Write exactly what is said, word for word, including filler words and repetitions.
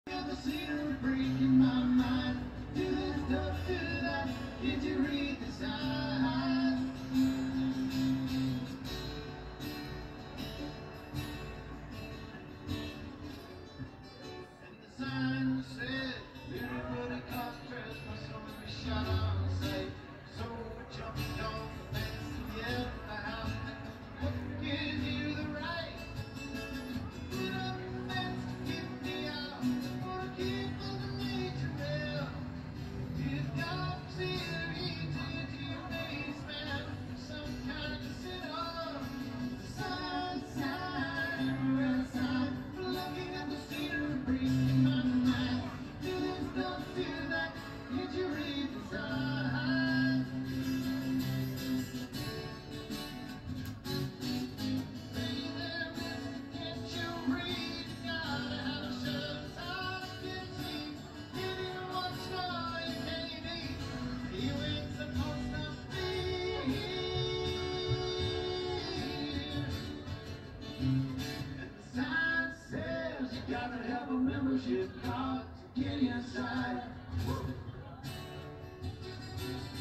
The scenery breaking my mind. Do this, don't do that. Did you read the sign? And the sign said, everybody comes dressed for someone we shot on sight. So we jumped on the fence and yelled at the house. What gives you the right? Put up the fence to keep me out. Wanna keep the nature real. You've got to see the heat to your face, man. Some kind of sinner. Sign, sign, red sign. Looking at the scenery, breaking my mind. Do this, don't do that. Did you read the sign? Say there, mister, can't you read? Gotta have a shirt I can see. Anyone wants to know you can't eat. You ain't supposed to be here. And the sign says you gotta have a membership card to get inside.